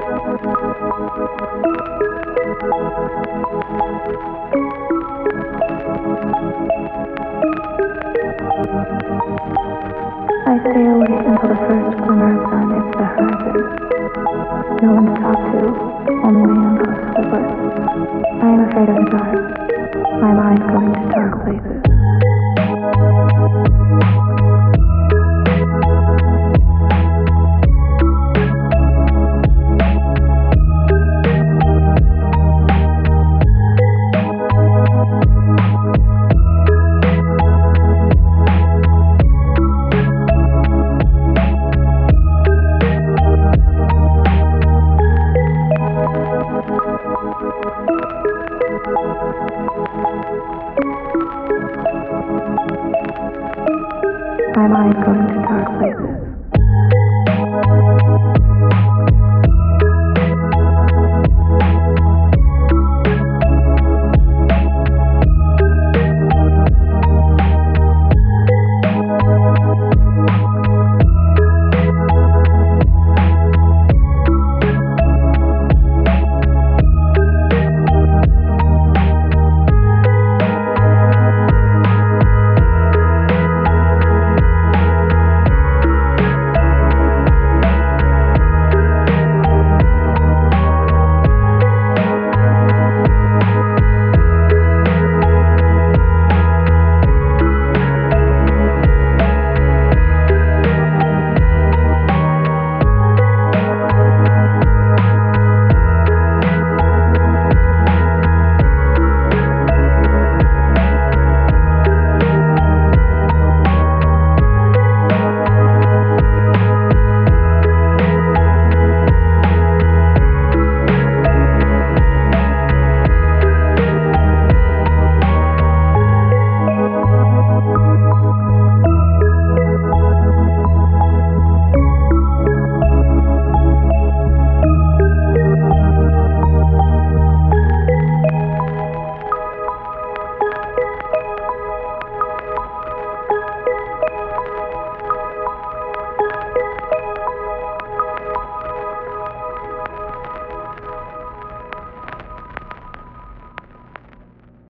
I stay awake until the first glimmer of sun hits the horizon. No one to talk to, only my own thoughts whisper. I am afraid of the dark, my mind going to dark places. My mind going